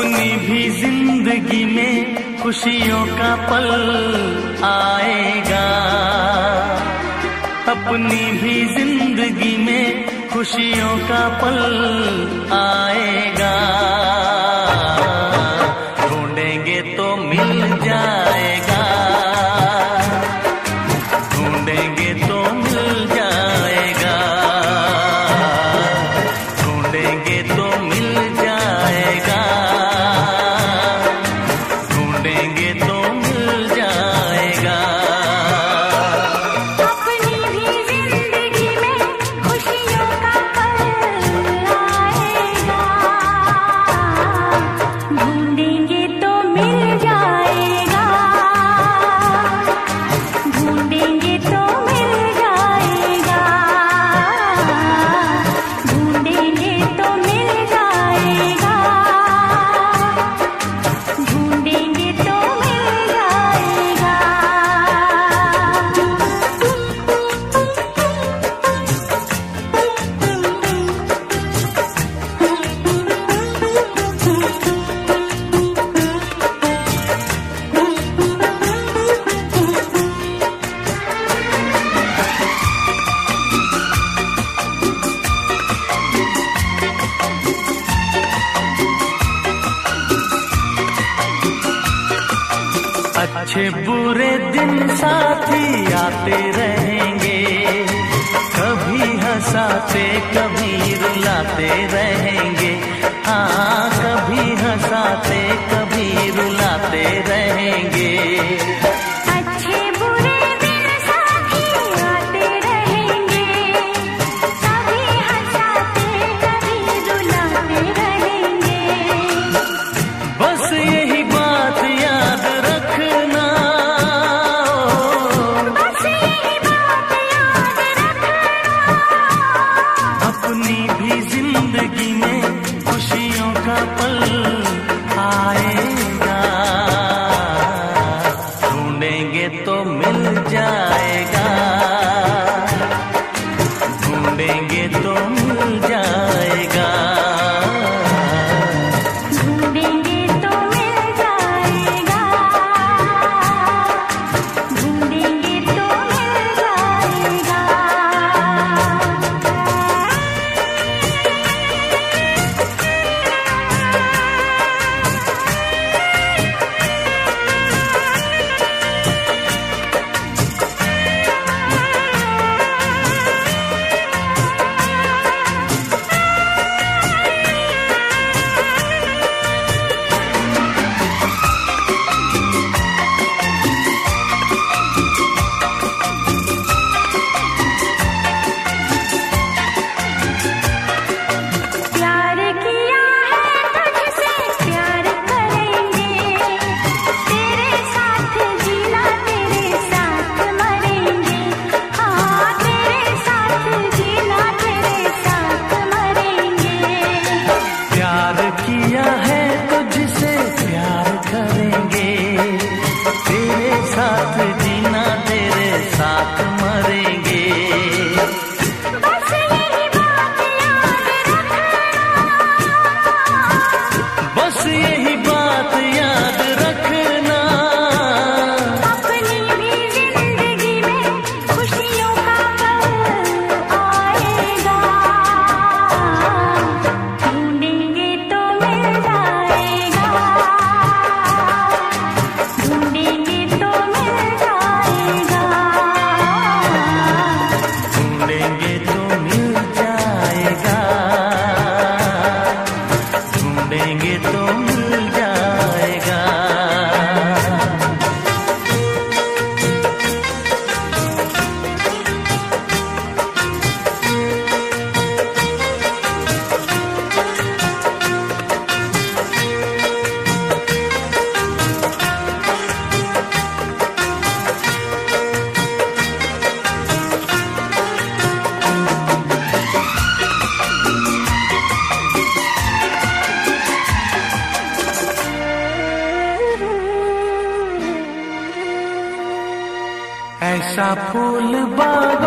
अपनी भी जिंदगी में खुशियों का पल आएगा, अपनी भी जिंदगी में खुशियों का पल आएगा। ढूंढेंगे तो मिल जाएगा, ढूंढेंगे तो मिल जाएगा, ढूंढेंगे तो मिल जाएगा, ढूंढेंगे तो मिल जाएगा। अपनी भी जिंदगी में खुशियों का पल आएगा, ढूंढेंगे तो मिल जाएगा, ढूंढेंगे तो मिल जाएगा, ढूंढेंगे तो मिल जाएगा, ढूंढेंगे तो मिल जाएगा। अच्छे बुरे दिन साथी आते रहेंगे, कभी हंसाते कभी रुलाते रहेंगे। हाँ, कभी हंसाते कभी रुलाते रहेंगे। अच्छे बुरे दिन साथी आते रहेंगे, कभी हंसाते कभी रुलाते रहेंगे। बस यही बात याद रखना, बस यही बात याद रखना, अपनी भी जिंदगी में खुशियों का पल आएगा। ढूंढेंगे तो मिल जाएगा, ढूंढेंगे तो मिल जाएगा, ढूंढेंगे तो मिल जाएगा, ढूंढेंगे तो मिल जाएगा। प्यार किया है तुझसे प्यार करेंगे, तेरे साथ जीना तेरे साथ मरेंगे। हाँ, तेरे साथ जीना तेरे साथ मरेंगे। प्यार किया है तुझसे प्यार करेंगे, तेरे साथ जीना तेरे साथ मरेंगे। बस यही बात याद रखना, बस यही बात याद रखना, अपनी भी जिंदगी में खुशियों का पल आएगा, ढूंढेंगे तो मिल जाएगा, ढूंढेंगे तो मिल जाएगा, ढूंढेंगे तो मिल जाएगा, ढूंढेंगे तो मिल जाएगा। ऐसा फूल बाग